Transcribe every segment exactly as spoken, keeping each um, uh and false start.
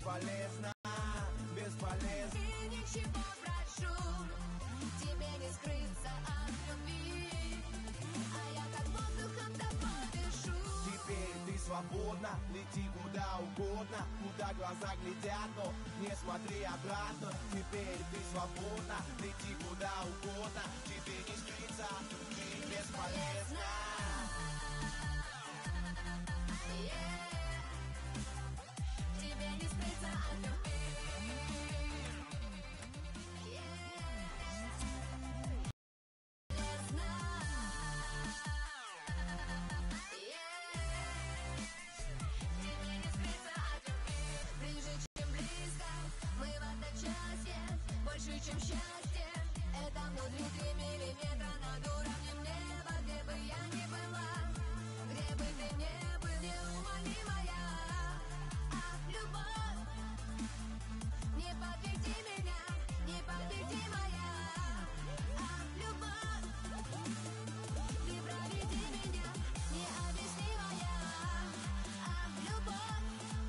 бесполезно, бесполезно. И ничего прошу, тебе не скрыться от любви, а я как воздухом тобой дышу. Теперь ты свободна, лети куда угодно, куда глаза глядят, но не смотри обратно. Теперь ты свободна, лети куда угодно, тебе не скрыться от любви, бесполезно. Тебе не скрыться от любви. Больше, чем счастье, это внутри три миллиметра над уровнем неба. Где бы я ни была, где бы ты ни был, неумолимая. Ах, любовь, не подведи меня, не подведи моя. Ах, любовь, ты проведи меня, необъяснимая. Ах, любовь,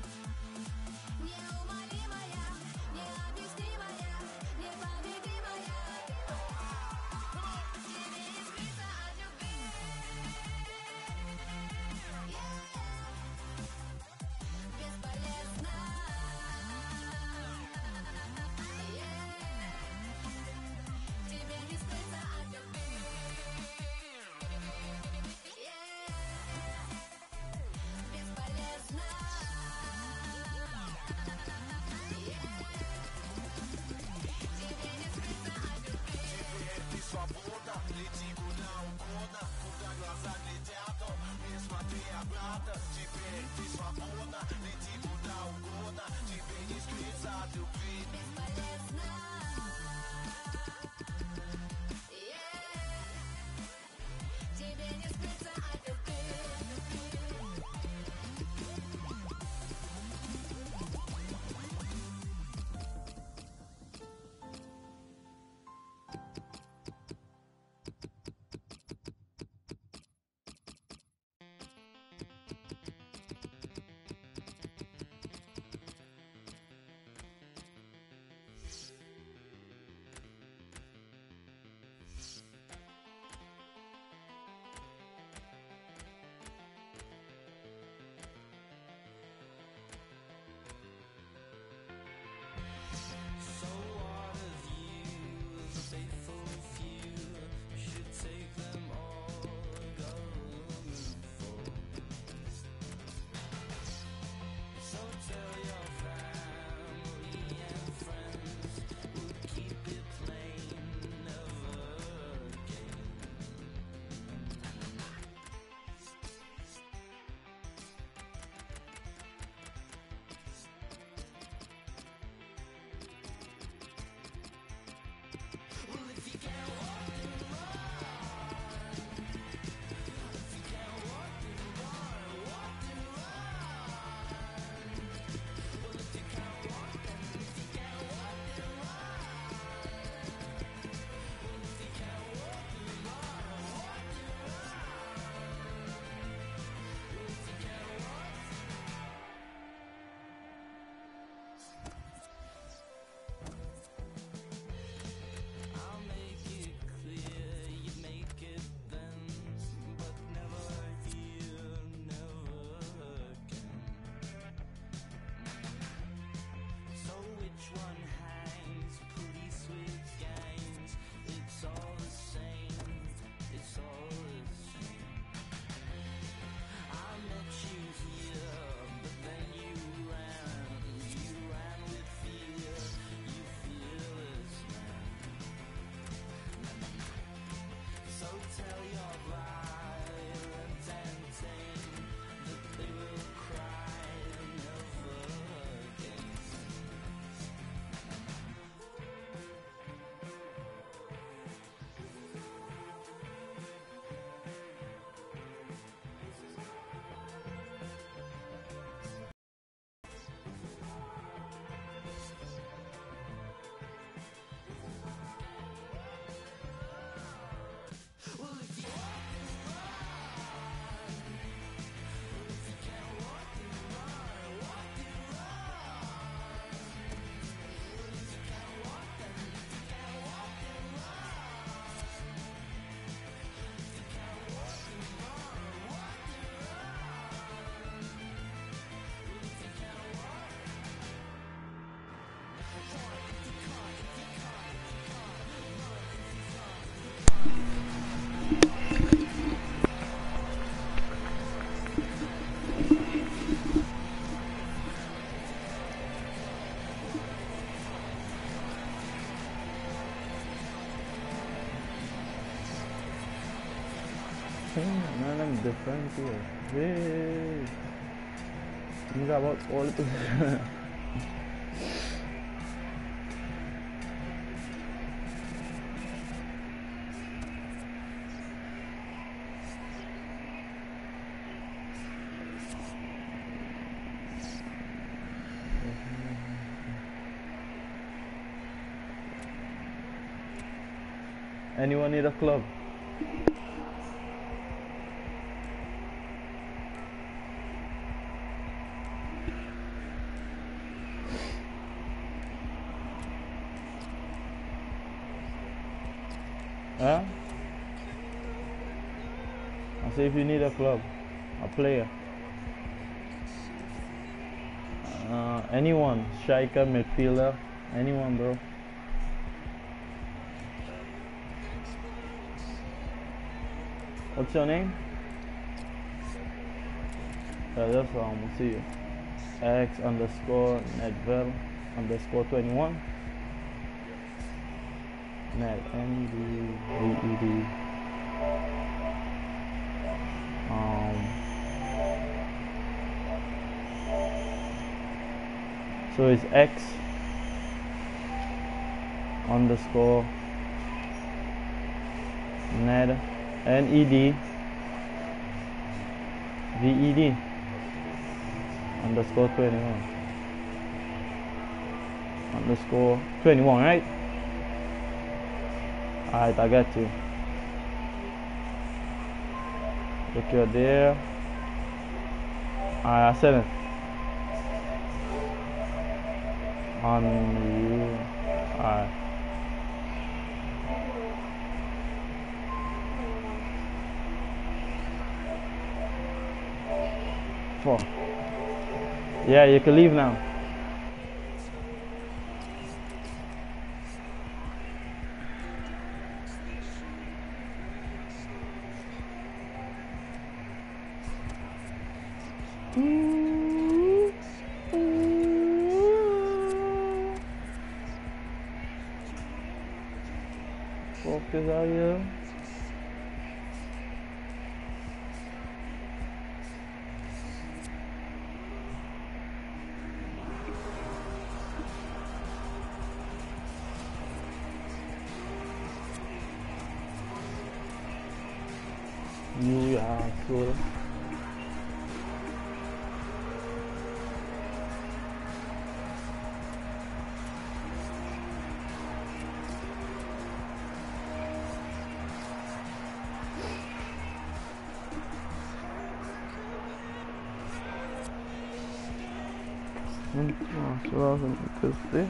неумолимая, необъяснимая. Свобода, лети куда угодно, куда глаза глядят, но не смотри обратно. Теперь ты свободна, лети куда угодно, тебе не скрыться от любви. Бесполезно. Тебе не скрыться от любви. Man, I'm different here. Hey, you got what all the Anyone need a club? Huh? I say if you need a club, a player. Uh, anyone, striker, midfielder, anyone, bro. What's your name? Yeah, that's what I'm gonna see you. X underscore Nedville underscore twenty-one. Net N D V E D. Um. So it's X underscore Ned N E D V E D underscore twenty-one underscore twenty-one, right? Alright, I got you. Look, you're there. Alright, I said it. On you. Alright. Four. Yeah, you can leave now. Focus out here. New York, Florida. Selalu ikut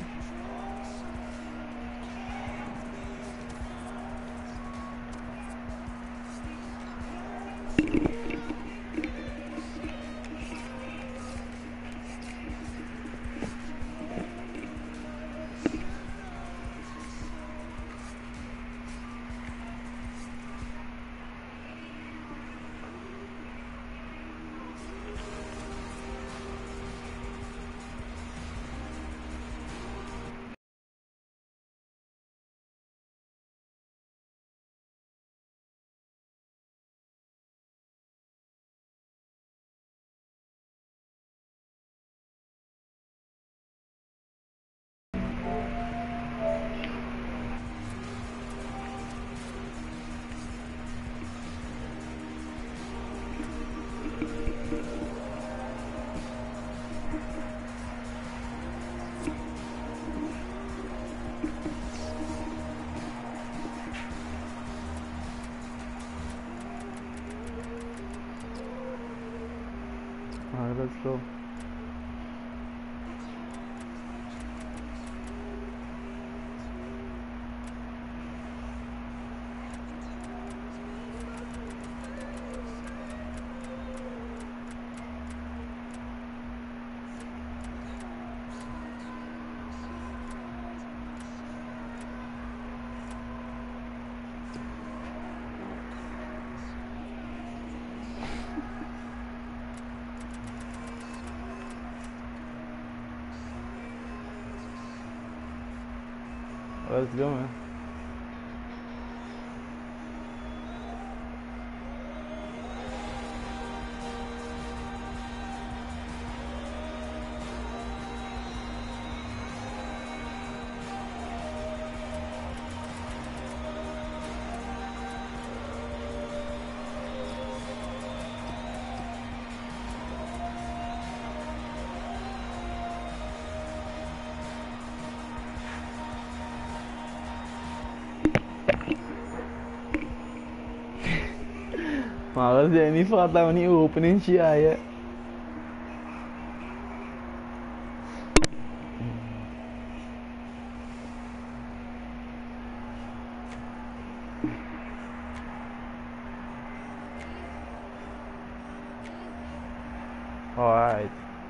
Alright, let's go. Let's go, man. Malas dia ni Fatah ni opening Shia ya. Alright.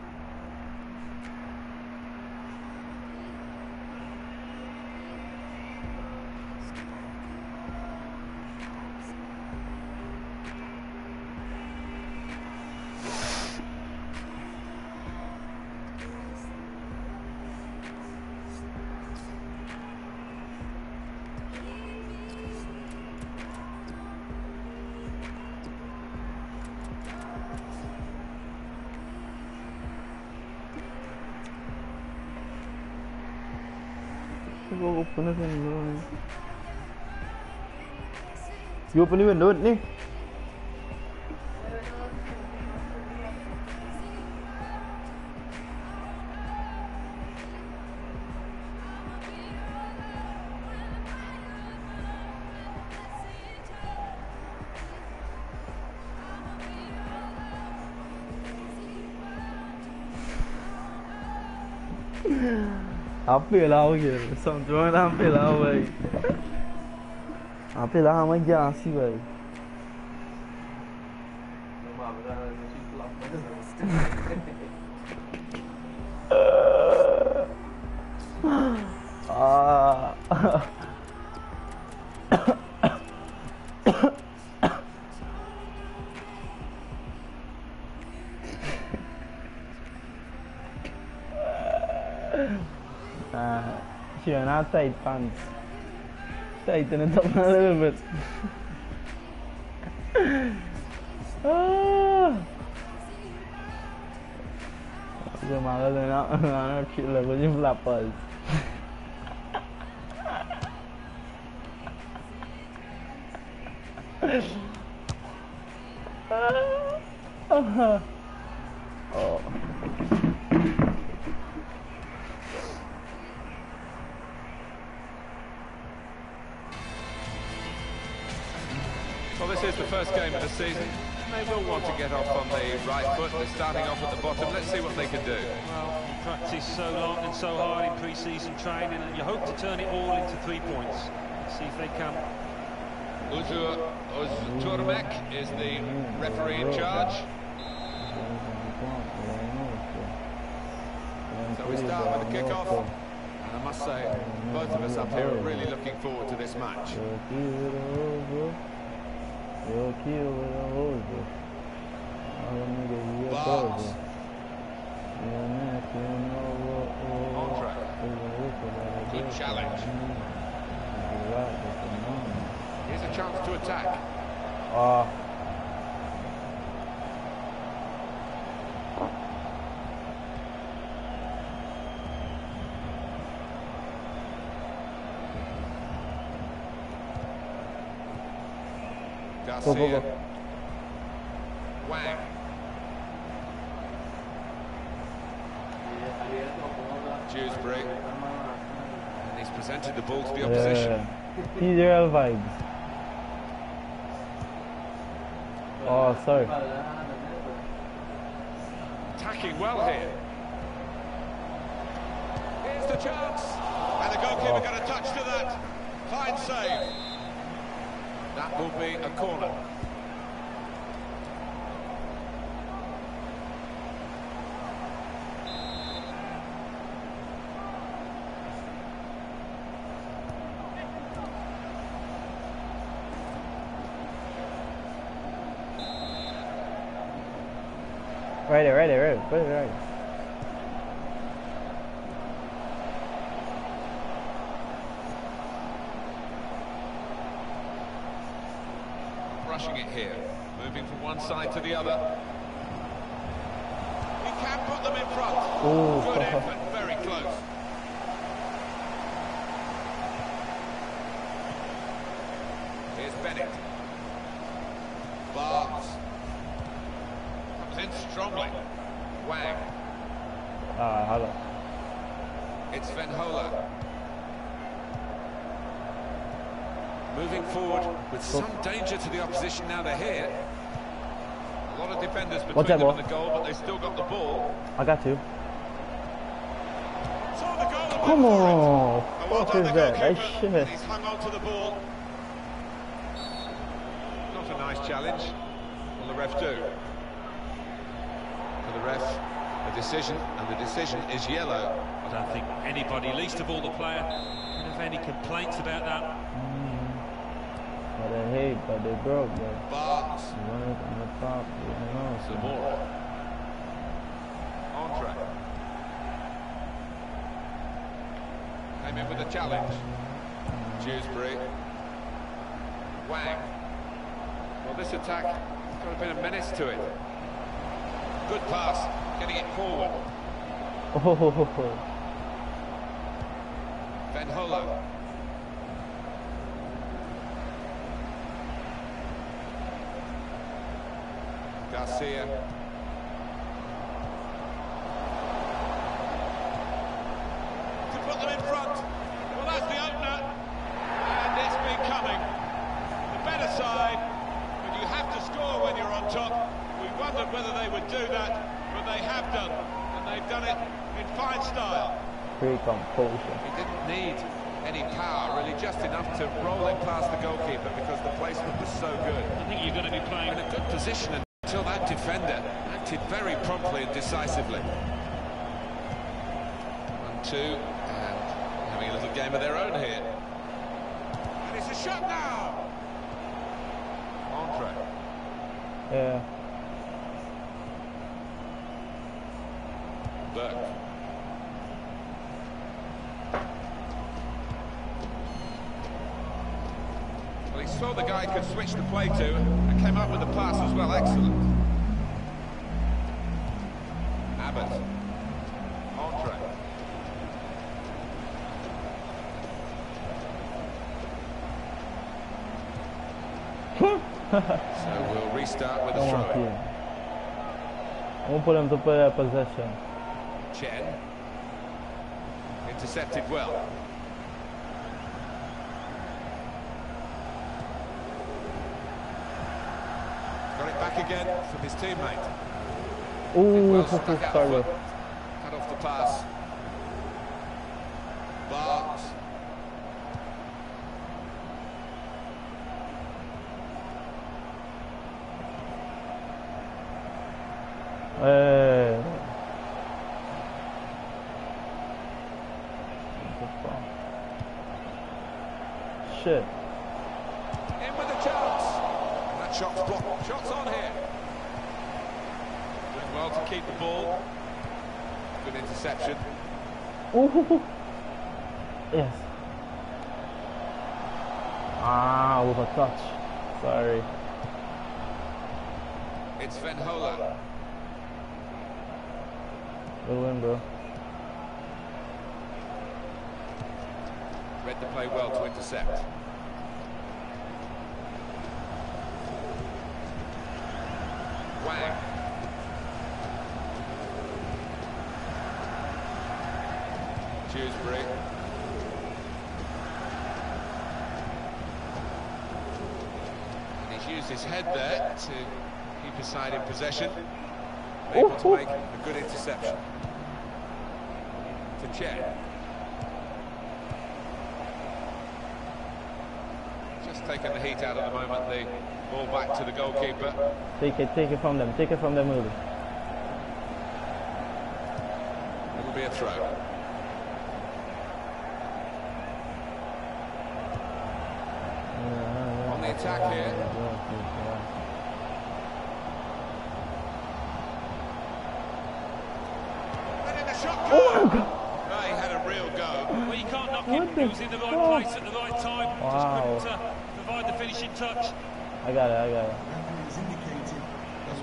Kau open kan dulu ni. You open ni window ni. Apa lah ke? Sampai mana apa lah boy? Apa lah macam asi boy? Ah. Ah, sure, now tight pants. Tighten it up a little bit. Ah. Giờ mà lên nó nó chịu là có những flappers. Oh. Well, this is the first game of the season. They will want to get off on the right foot. They're starting off at the bottom. Let's see what they can do. Well, you practice so long and so hard in pre-season training, and you hope to turn it all into three points. Let's see if they can. Uzur Özturmek is the referee in charge. So we start with the kick-off, and I must say, both of us up here are really looking forward to this match. Barnes. Andre. Good challenge. Here's a chance to attack. Ah. Garcia. Go, go, go. Wang. Dewsbury. And he's presented the ball to the opposition. Yeah. P J L vibes. Oh, sorry. Attacking well here. Here's the chance. And the goalkeeper Oh. got a touch to that. Fine save. That will be a corner. Right there, right there, right there, right there, right there. here, moving from one side to the other. He can put them in front. Ooh. Good effort, very close. Here's Bennett. Barnes. Comes in strongly. Wang. Ah, hello. It's Venhola. Moving forward with some danger to the opposition now they're here. A lot of defenders between What's that, them ball? and the goal, but they've still got the ball. I got you. Saw the goal and Come went for it. on. And well What done, is the that? That goalkeeper. shit. He's hung on to the ball. Not a nice challenge. Will the ref do? For the ref, a decision, and the decision is yellow. I don't think anybody, least of all the player, would have any complaints about that. Mm. But they hate, but they broke, bro. Barnes. You want it on the top, you know. So. Zamora. Andre. Came in with a challenge. Dewsbury. Wang. Well, this attack has got a bit of menace to it. Good pass, getting it forward. Oh, Venhola. Garcia. To put them in front. Well, that's the opener. And it's been coming. The better side, but you have to score when you're on top. We wondered whether they would do that, but they have done. And they've done it in fine style. great composure. He didn't need any power, really, just enough to roll in past the goalkeeper because the placement was so good. I think you're going to be playing In a good position until that defender acted very promptly and decisively. One, two, and having a little game of their own here. And it's a shot now! Andre. Yeah. Burke. Well, he saw the guy he could switch the play to and came up with the pass as well. Excellent. Abbott. Andre. So we'll restart with a Come on, throw. team. I'm gonna put them to play that possession. Chen. Intercepted well. Got it back again from his teammate. Ooh, Well stuck out Carlo. foot. Cut off the pass. Barnes. Hey. Shit. In with a chance. And that shot's blocked. Shots on here. Doing well to keep the ball. Good interception. Ooh. Yes. Ah, with a touch. Sorry. It's Venhola. Good win, bro. Read the play well to intercept. Wang. Dewsbury. And he's used his head there to keep his side in possession. Able to make a good interception. To Chen. Just taking the heat out at the moment, the ball back to the goalkeeper. Take it, take it from them, take it from them, Uli. It'll be a throw. On the attack here. And in the shot goal. Oh my God. They had a real go. Well, you can't knock What him. the He was in the right fuck? place at the right time. Wow. Just couldn't uh, provide the finishing touch. I got it, I got it.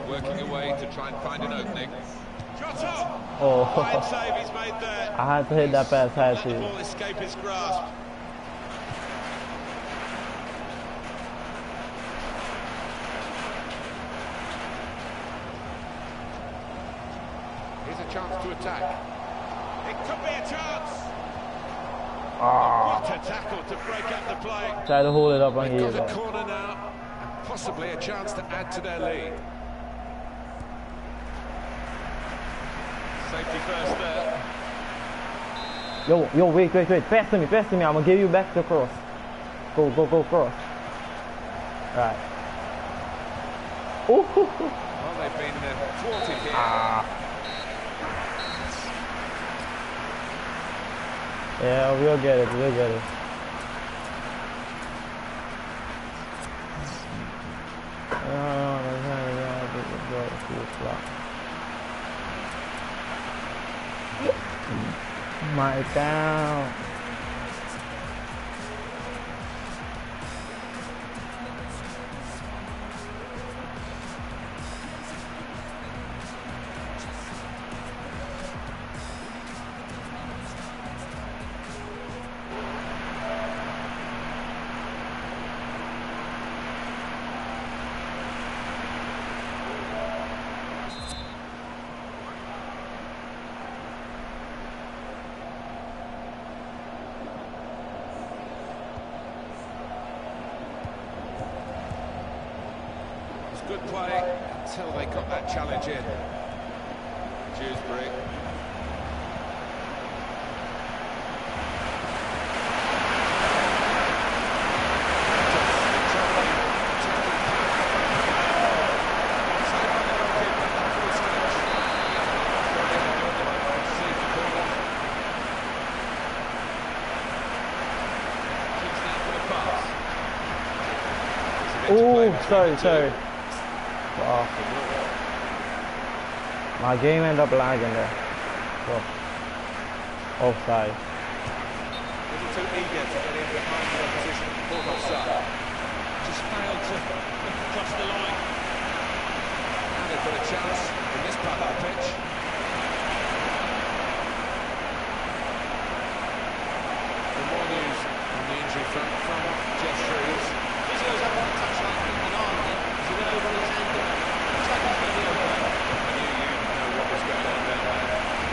working away to try and find an opening. Shot on! Oh, Fine save he's made there. I had to hit that pass high Let the too. ball escape his grasp. Here's a chance to attack. It could be a chance. Ah. What a tackle to break up the play. Try to hold it up on They've here. got a corner now, and possibly a chance to add to their lead. Safety first there. Yo, yo, wait, wait, wait. Pass to me, pass to me. I'm gonna give you back the cross. Go, go, go, cross. Right. Ooh. Well, they've been uh, thwarted here. Ah. Yeah, we'll get it, we'll get it. My down. Good play until they got that challenge in. Dewsbury. Oh, sorry, sorry. Wow. My game ended up lagging there. So, offside. A little too eager to get in behind the opposition. Caught offside. Just failed to look across the line. And they've got a chance in this part of the pitch. For more news on the injury front from Jeff Shrews. Physio's had one touchline in an arm. He's a bit over his ankle. Looks like he's going to be okay. I knew you'd know what was going on down there.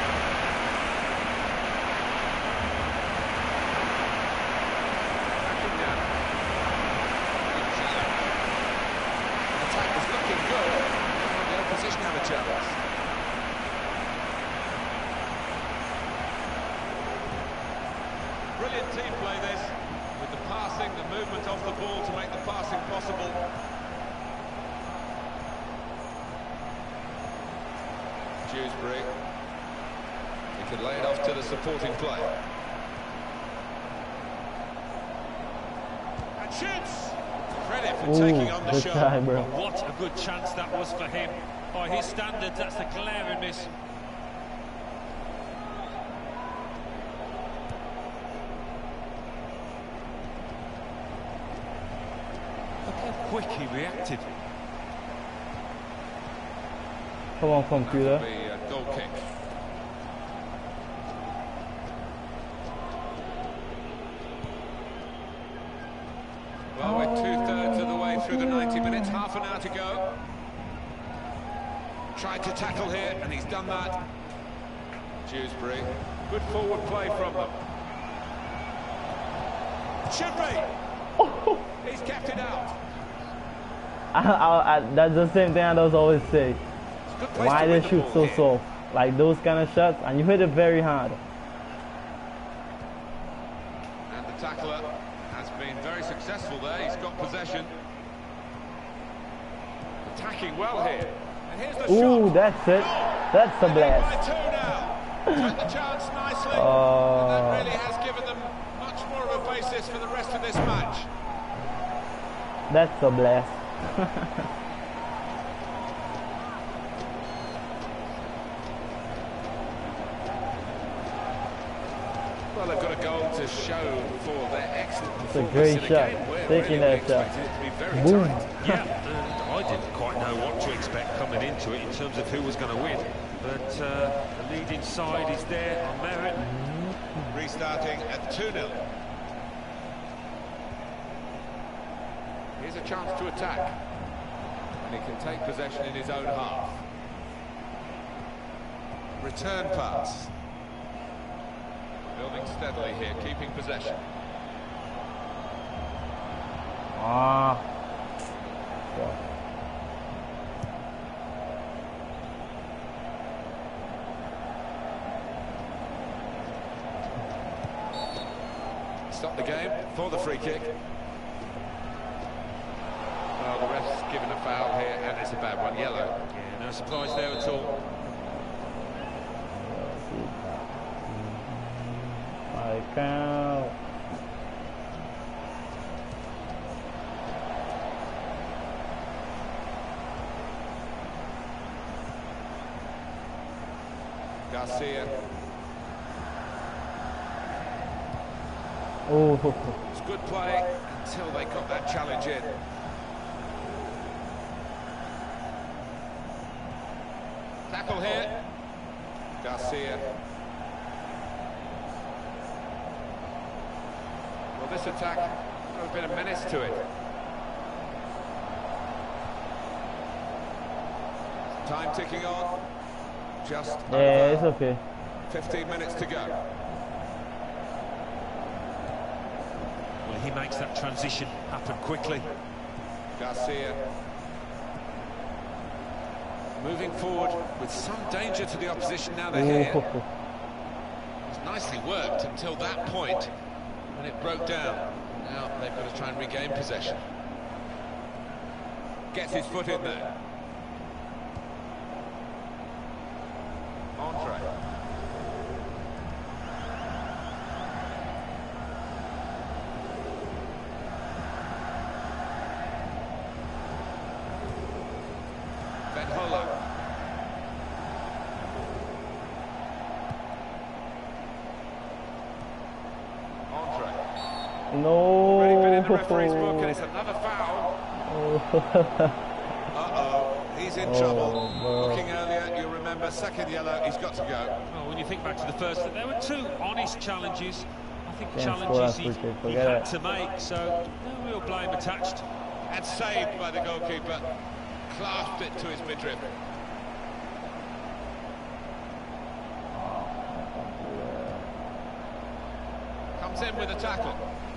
Backing down. Attack is looking good. And the opposition have a chance. Brilliant team play this. With the passing, the movement off the ball to make the passing possible. Dewsbury. He could lay it off to the supporting play. And shoots! Credit for Ooh, taking on the good shot. try, bro. Well, what a good chance that was for him. By his standards, that's a glaring miss. Look how quick he reacted. Come on, computer. The uh, goal kick. Well, we're two-thirds of the way through the ninety minutes, half an hour to go. Tried to tackle here, and he's done that. Dewsbury. Good forward play from them. Should be! He's kept it out. I, I, I, that's the same thing I always always say. Good place Why to they win the shoot ball so here. soft? Like those kind of shots, and you hit it very hard. And the tackler has been very successful there. He's got possession. Attacking well here. And here's the Ooh, shot. that's it. That's a They're leading by blast. two now. Took the chance nicely. Oh. And that really has given them much more of a basis for the rest of this match. That's a blast. Well, they've got a goal to show for their excellent It's a performance great in a shot. game where Taking really we that shot. expected it to be very Boom. tight. Yeah, and I didn't quite know what to expect coming into it in terms of who was going to win. But uh, the leading side is there on merit. Restarting at two nil. Here's a chance to attack. And he can take possession in his own half. Return pass. Building steadily here, keeping possession. Ah. Yeah. Stop the game for the free kick. Well, the ref's given a foul here, and it's a bad one, yellow. Yeah, no surprise there at all. I can't. Garcia. Oh. It's good play until they got that challenge in. Tackle here. Garcia. Well, this attack got a bit of menace to it. Time ticking on. Just Yeah, over it's okay. fifteen minutes to go. Well, he makes that transition happen quickly. Garcia. Moving forward with some danger to the opposition now they're here. Oh. It was nicely worked until that point when it broke down. Now they've got to try and regain possession. Gets his foot in there. Andre. Ben Holo. Andre. No. Already been in the referee's book, and it's another foul. Uh-oh, he's in Oh, trouble. no. Looking earlier, you'll remember, second yellow, he's got to go. Well, when you think back to the first, there were two honest challenges. I think Can't score challenges that he, free kick, he forget had it. to make, so no real blame attached. And saved by the goalkeeper. Clasped it to his midriff. Comes in with a tackle.